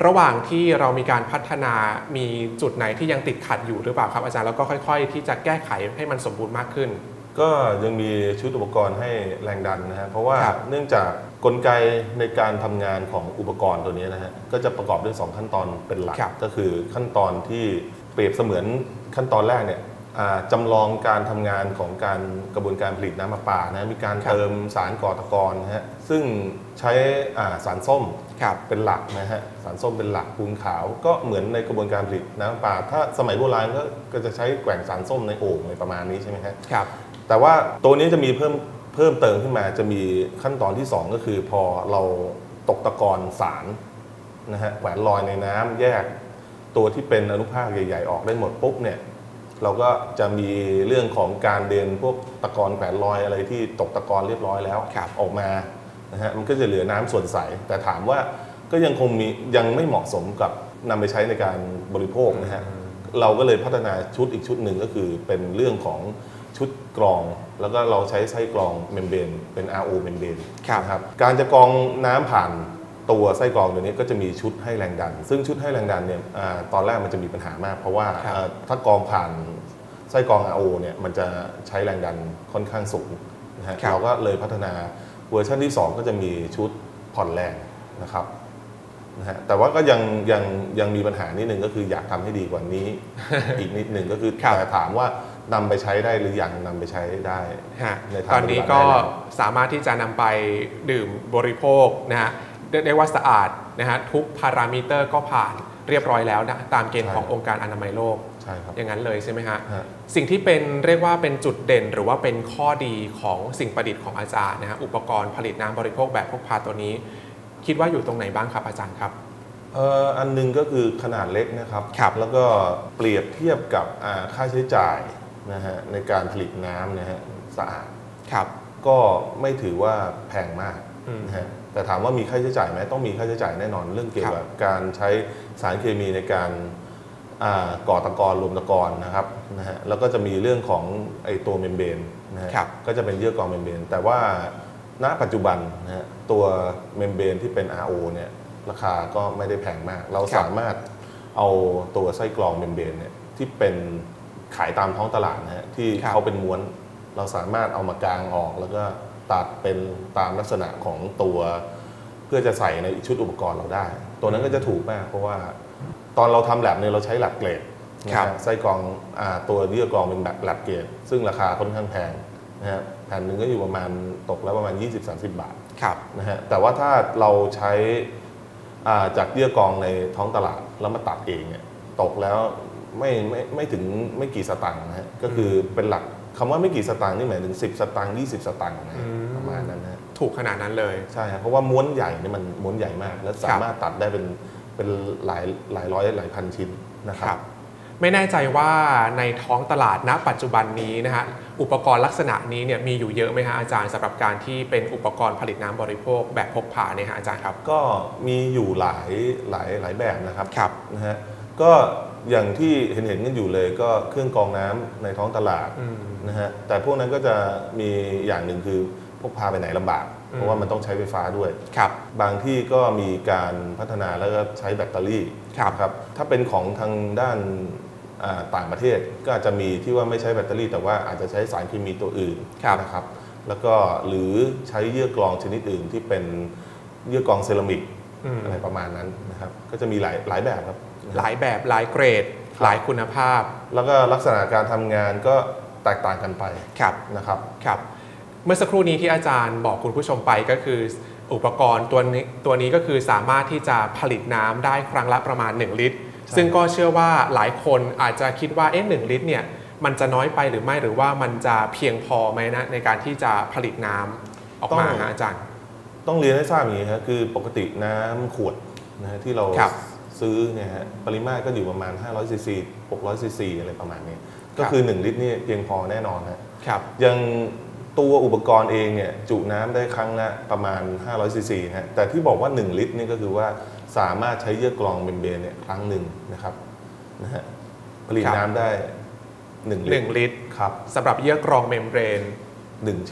ระหว่างที่เรามีการพัฒนามีจุดไหนที่ยังติดขัดอยู่หรือเปล่าครับอาจารย์แล้วก็ค่อยๆที่จะแก้ไขให้มันสมบูรณ์มากขึ้นก็ยังมีชุดอุปกรณ์ให้แรงดันนะฮะเพราะว่าเนื่องจากกลไกในการทำงานของอุปกรณ์ตัวนี้นะฮะก็จะประกอบด้วย2ขั้นตอนเป็นหลักก็คือขั้นตอนที่เปรียบเสมือนขั้นตอนแรกเนี่ยจำลองการทำงานของการกระบวนการผลิตน้ำประปานะมีการเติมสารก่อตะกอนนะฮะซึ่งใช้สารส้มเป็นหลักนะฮะสารส้มเป็นหลักปูนขาวก็เหมือนในกระบวนการผลิตน้ำประปาถ้าสมัยโบราณก็จะใช้แกว่งสารส้มในโอ่งในประมาณนี้ใช่ไหมครับแต่ว่าตัวนี้จะมีเพิ่มเติมขึ้นมาจะมีขั้นตอนที่2ก็คือพอเราตกตะกอนสารนะฮะแขวนลอยในน้ำแยกตัวที่เป็นอนุภาคใหญ่ๆออกได้หมดปุ๊บเนี่ยเราก็จะมีเรื่องของการเดินพวกตะกอนแขวนลอยอะไรที่ตกตะกอนเรียบร้อยแล้วออกมานะฮะมันก็จะเหลือน้ำส่วนใสแต่ถามว่าก็ยังไม่เหมาะสมกับนำไปใช้ในการบริโภคนะฮะเราก็เลยพัฒนาชุดอีกชุดหนึ่งก็คือเป็นเรื่องของชุดกรองแล้วก็เราใช้ไส้กรองเมมเบรนเป็น RO เมมเบรนนะครับการจะกรองน้ำผ่านตัวไส้กรองตัวนี้ก็จะมีชุดให้แรงดันซึ่งชุดให้แรงดันเนี่ยตอนแรกมันจะมีปัญหามากเพราะว่าถ้ากรองผ่านไส้กรอง RO เนี่ยมันจะใช้แรงดันค่อนข้างสูงนะฮะเราก็เลยพัฒนาเวอร์ชันที่2ก็จะมีชุดผ่อนแรงนะครับนะฮะแต่ว่าก็ยังมีปัญหานิดนึงก็คืออยากทำให้ดีกว่านี้ อีกนิดนึงก็คือแต่ถามว่านำไปใช้ได้หรือยังนำไปใช้ได้ในตอนนี้ก็สามารถที่จะนำไปดื่มบริโภคนะฮะได้ว่าสะอาดนะฮะทุกพารามิเตอร์ก็ผ่านเรียบร้อยแล้วนะตามเกณฑ์ขององค์การอนามัยโลกอย่างนั้นเลยใช่ไหมฮะสิ่งที่เป็นเรียกว่าเป็นจุดเด่นหรือว่าเป็นข้อดีของสิ่งประดิษฐ์ของอาจารย์นะฮะอุปกรณ์ผลิตน้ำบริโภคแบบพกพาตัวนี้คิดว่าอยู่ตรงไหนบ้างครับอาจารย์ครับอันนึงก็คือขนาดเล็กนะครับแล้วก็เปรียบเทียบกับค่าใช้จ่ายนะฮะในการผลิตน้ำนะฮะสะอาดก็ไม่ถือว่าแพงมากนะฮะแต่ถามว่ามีค่าใช้จ่ายไหมต้องมีค่าใช้จ่ายแน่นอนเรื่องเกี่ยวกับการใช้สารเคมีในการก่อตะกอนรวมตะกอนนะครับนะฮะแล้วก็จะมีเรื่องของไอตัวเมมเบรนนะฮะก็จะเป็นเยื่อกรองเมมเบรนแต่ว่าณปัจจุบันนะฮะตัวเมมเบรนที่เป็น RO เนี่ยราคาก็ไม่ได้แพงมากเราสามารถเอาตัวไส้กรองเมมเบรนเนี่ยที่เป็นขายตามท้องตลาดนะฮะที่เขาเป็นม้วนเราสามารถเอามากางออกแล้วก็ตัดเป็นตามลักษณะของตัวเพื่อจะใส่ในชุดอุปกรณ์เราได้ตัวนั้นก็จะถูกมากเพราะว่าตอนเราทำแลบเนี่ยเราใช้แลบเกรดไส้กรองตัวเยื่อกรองเป็นแบบแลบเกรดซึ่งราคาค่อนข้างแพงนะฮะแผ่นหนึ่งก็อยู่ประมาณตกแล้วประมาณ 20-30 บาทนะฮะแต่ว่าถ้าเราใช้จากเยื่อกรองในท้องตลาดแล้วมาตัดเองเนี่ยตกแล้วไม่ถึงไม่กี่สตางค์นะฮะก็คือเป็นหลักคำว่าไม่กี่สตางค์นี่หมายถึง10 สตางค์20 สตางค์นะประมาณนั้นนะถูกขนาดนั้นเลยใช่ครับเพราะว่าม้วนใหญ่นี่มันม้วนใหญ่มากแล้วสามารถตัดได้เป็นหลายร้อยหลายพันชิ้นนะครับไม่แน่ใจว่าในท้องตลาดณปัจจุบันนี้นะฮะอุปกรณ์ลักษณะนี้เนี่ยมีอยู่เยอะไหมฮะอาจารย์สำหรับการที่เป็นอุปกรณ์ผลิตน้ำบริโภคแบบพกพาเนี่ยฮะอาจารย์ครับก็มีอยู่หลายแบบนะครับนะฮะก็อย่างที่เห็นกันอยู่เลยก็เครื่องกรองน้ำในท้องตลาดนะฮะแต่พวกนั้นก็จะมีอย่างหนึ่งคือพกพาไปไหนลำบากเพราะว่ามันต้องใช้ไฟฟ้าด้วยบางที่ก็มีการพัฒนาแล้วก็ใช้แบตเตอรี่ครับถ้าเป็นของทางด้านต่างประเทศก็อาจจะมีที่ว่าไม่ใช้แบตเตอรี่แต่ว่าอาจจะใช้สารเคมีตัวอื่นนะครับแล้วก็หรือใช้เยื่อกรองชนิดอื่นที่เป็นเยื่อกรองเซรามิกอะไรประมาณนั้นนะครับก็จะมีหลายแบบครับหลายแบบหลายเกรดหลายคุณภาพแล้วก็ลักษณะการทำงานก็แตกต่างกันไปนะครับเมื่อสักครู่นี้ที่อาจารย์บอกคุณผู้ชมไปก็คืออุปกรณ์ตัวนี้ก็คือสามารถที่จะผลิตน้ำได้ครั้งละประมาณ1 ลิตรซึ่งก็เชื่อว่าหลายคนอาจจะคิดว่า1 ลิตรเนี่ยมันจะน้อยไปหรือไม่หรือว่ามันจะเพียงพอไหมนะในการที่จะผลิตน้ำออกมาอาจารย์ต้องเรียนให้ทราบอย่างนี้ครับคือปกติน้ำขวดนะฮะที่เราซื้อเนี่ยฮะปริมาตรก็อยู่ประมาณ500 ซีซี600 ซีซีอะไรประมาณนี้ก็คือ1 ลิตรนี่เพียงพอแน่นอนครับยังตัวอุปกรณ์เองเนี่ยจุน้ำได้ครั้งละประมาณ500 ซีซีฮะแต่ที่บอกว่า1 ลิตรนี่ก็คือว่าสามารถใช้เยื่อกรองเมมเบรนเนี่ยครั้งหนึ่งนะครับนะฮะผลิตน้ำได้1 ลิตรครับสำหรับเยื่อกรองเมมเบรน 1 ชิ้น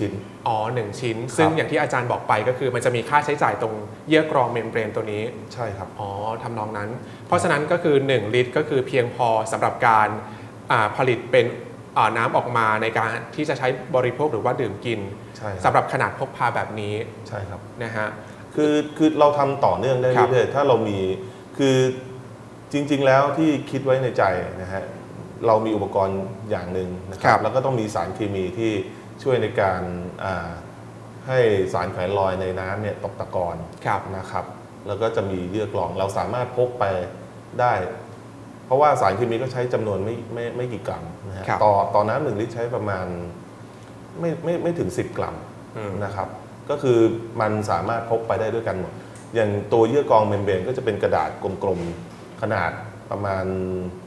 อ๋อ1ชิ้นซึ่งอย่างที่อาจารย์บอกไปก็คือมันจะมีค่าใช้จ่ายตรงเยื่อกรองเมมเบรนตัวนี้ใช่ครับอ๋อทำนองนั้นเพราะฉะนั้นก็คือ1ลิตรก็คือเพียงพอสำหรับการผลิตเป็นน้ำออกมาในการที่จะใช้บริโภคหรือว่าดื่มกินสำหรับขนาดพกพาแบบนี้ใช่ครับนะฮะคือเราทำต่อเนื่องได้เรื่อยๆถ้าเรามีคือจริงๆแล้วที่คิดไว้ในใจนะฮะเรามีอุปกรณ์อย่างหนึ่งนะครับแล้วก็ต้องมีสารเคมีที่ช่วยในการให้สารแขวนลอยในน้ำเนี่ยตกตะกอนนะครับแล้วก็จะมีเยื่อกรองเราสามารถพกไปได้เพราะว่าสารเคมีก็ใช้จำนวนไม่กี่กรัมนะฮะต่อน้ำ1 ลิตรใช้ประมาณไม่ถึง10 กรัมนะครับก็คือมันสามารถพกไปได้ด้วยกันหมดอย่างตัวเยื่อกรองเมมเบรนก็จะเป็นกระดาษกลมๆขนาดประมาณ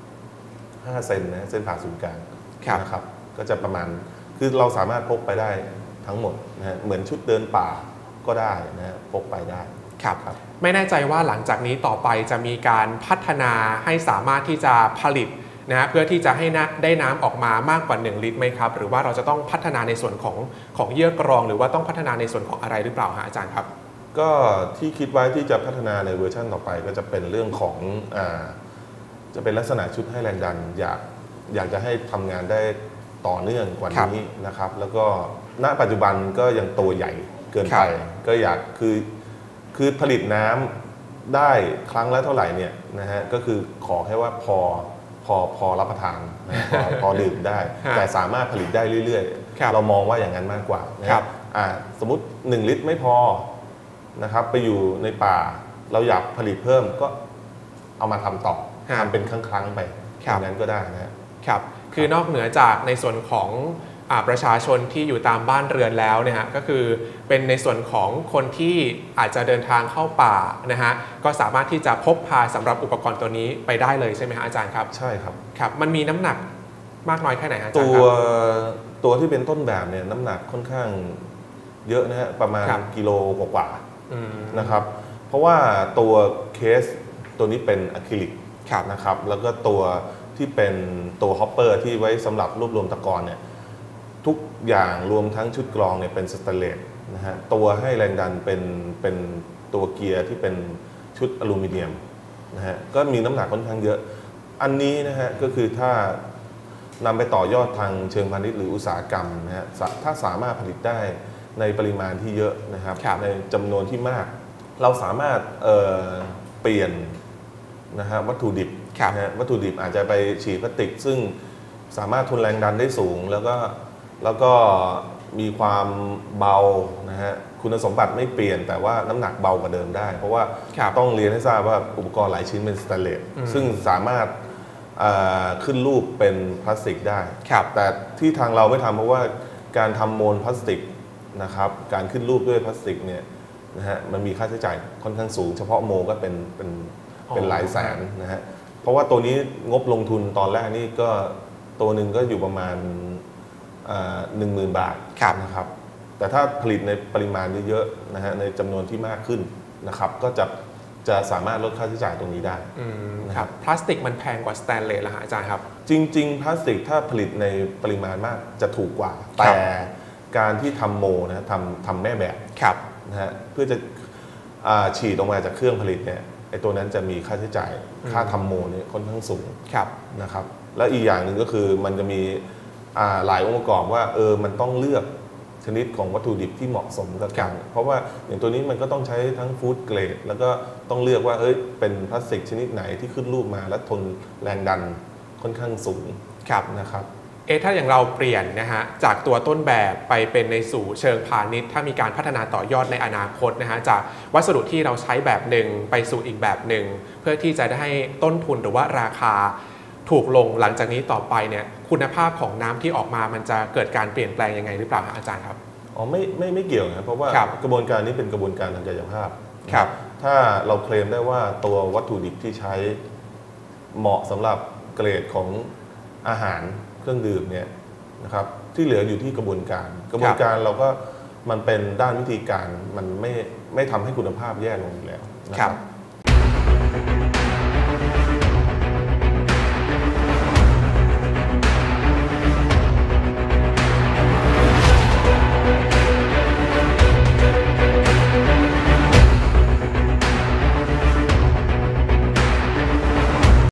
5 เซนนะเส้นผ่าศูนย์กลางนะครับก็จะประมาณคือเราสามารถพกไปได้ทั้งหมดนะฮะเหมือนชุดเดินป่าก็ได้นะฮะพกไปได้ครับไม่แน่ใจว่าหลังจากนี้ต่อไปจะมีการพัฒนาให้สามารถที่จะผลิตนะเพื่อที่จะให้ได้น้ำออกมามากกว่า1 ลิตรไหมครับหรือว่าเราจะต้องพัฒนาในส่วนของเยื่อกรองหรือว่าต้องพัฒนาในส่วนของอะไรหรือเปล่าฮะอาจารย์ครับก็ที่คิดไว้ที่จะพัฒนาในเวอร์ชันต่อไปก็จะเป็นเรื่องของจะเป็นลักษณะชุดให้แรงดันอยากจะให้ทำงานได้ต่อเนื่องกว่านี้นะครับแล้วก็ณปัจจุบันก็ยังตัวใหญ่เกินไปก็อยากคือผลิตน้ำได้ครั้งละเท่าไหร่เนี่ยนะฮะก็คือขอแค่ว่าพอรับประทานพอดื่มได้แต่สามารถผลิตได้เรื่อยๆเรามองว่าอย่างนั้นมากกว่านะครับสมมุติ1 ลิตรไม่พอนะครับไปอยู่ในป่าเราอยากผลิตเพิ่มก็เอามาทำต่อทำเป็นครั้งๆไปอย่างนั้นก็ได้นะครับคือนอกเหนือจากในส่วนของประชาชนที่อยู่ตามบ้านเรือนแล้วเนี่ยฮะก็คือเป็นในส่วนของคนที่อาจจะเดินทางเข้าป่านะฮะก็สามารถที่จะพกพาสำหรับอุปกรณ์ตัวนี้ไปได้เลยใช่ไหมฮะอาจารย์ครับใช่ครับครับมันมีน้ำหนักมากน้อยแค่ไหนอาจารย์ครับตัวที่เป็นต้นแบบเนี่ยน้ำหนักค่อนข้างเยอะนะฮะประมาณกิโลกว่านะครับเพราะว่าตัวเคสตัวนี้เป็นอะคริลิกนะครับแล้วก็ตัวที่เป็นตัวฮอปเปอร์ที่ไว้สำหรับรวบรวมตะกอนเนี่ยทุกอย่างรวมทั้งชุดกรองเนี่ยเป็นสแตนเลสนะฮะตัวให้แรงดันเป็นตัวเกียร์ที่เป็นชุดอลูมิเนียมนะฮะก็มีน้ำหนักค่อนข้างเยอะอันนี้นะฮะก็คือถ้านำไปต่อยอดทางเชิงพาณิชย์หรืออุตสาหกรรมนะฮะถ้าสามารถผลิตได้ในปริมาณที่เยอะนะครับในจำนวนที่มากเราสามารถเปลี่ยนนะฮะวัตถุดิบนะฮะวัตถุดิบอาจจะไปฉีดพลาสติกซึ่งสามารถทนแรงดันได้สูงแล้วก็มีความเบานะฮะคุณสมบัติไม่เปลี่ยนแต่ว่าน้ำหนักเบากว่าเดิมได้เพราะว่าต้องเรียนให้ทราบว่าอุปกรณ์หลายชิ้นเป็นสแตนเลสซึ่งสามารถขึ้นรูปเป็นพลาสติกได้แต่ที่ทางเราไม่ทำเพราะว่าการทำโมลพลาสติกนะครับการขึ้นรูปด้วยพลาสติกเนี่ยนะฮะมันมีค่าใช้จ่ายค่อนข้างสูงเฉพาะโมก็เป็นหลายแสนนะฮะเพราะว่าตัวนี้งบลงทุนตอนแรกนี่ก็ตัวหนึ่งก็อยู่ประมาณ10,000 บาทนะครับแต่ถ้าผลิตในปริมาณเยอะๆนะฮะในจำนวนที่มากขึ้นนะครับก็จะสามารถลดค่าใช้จ่ายตรงนี้ได้ครับพลาสติกมันแพงกว่าสแตนเลสเหรอฮะอาจารย์ครับจริงๆพลาสติกถ้าผลิตในปริมาณมากจะถูกกว่าแต่การที่ทำโมนะทำแม่แบบนะฮะเพื่อจะฉีดออกมาจากเครื่องผลิตเนี่ยไอ้ตัวนั้นจะมีค่าใช้จ่ายค่าทำโมเนี่ยค่อนข้างสูงนะครับแล้วอีกอย่างหนึ่งก็คือมันจะมีหลายองค์ประกอบว่ามันต้องเลือกชนิดของวัตถุดิบที่เหมาะสมกันเพราะว่าอย่างตัวนี้มันก็ต้องใช้ทั้งฟู้ดเกรดแล้วก็ต้องเลือกว่าเป็นพลาสติกชนิดไหนที่ขึ้นรูปมาและทนแรงดันค่อนข้างสูงนะครับถ้าอย่างเราเปลี่ยนนะฮะจากตัวต้นแบบไปเป็นในสู่เชิงพาณิชย์ถ้ามีการพัฒนาต่อยอดในอนาคตนะฮะจากวัสดุที่เราใช้แบบหนึ่งไปสู่อีกแบบหนึ่งเพื่อที่จะได้ให้ต้นทุนหรือว่าราคาถูกลงหลังจากนี้ต่อไปเนี่ยคุณภาพของน้ำที่ออกมามันจะเกิดการเปลี่ยนแปลงยังไงหรือเปล่าอาจารย์ครับอ๋อไม่เกี่ยวนะเพราะว่ากระบวนการนี้เป็นกระบวนการทางกายภาพครับถ้าเราเคลมได้ว่าตัววัตถุดิบที่ใช้เหมาะสำหรับเกรดของอาหารเครื่องดื่มเนี่ยนะครับที่เหลืออยู่ที่กระบวนการเราก็มันเป็นด้านวิธีการมันไม่ทำให้คุณภาพแย่ลงอยู่แล้วนะครับ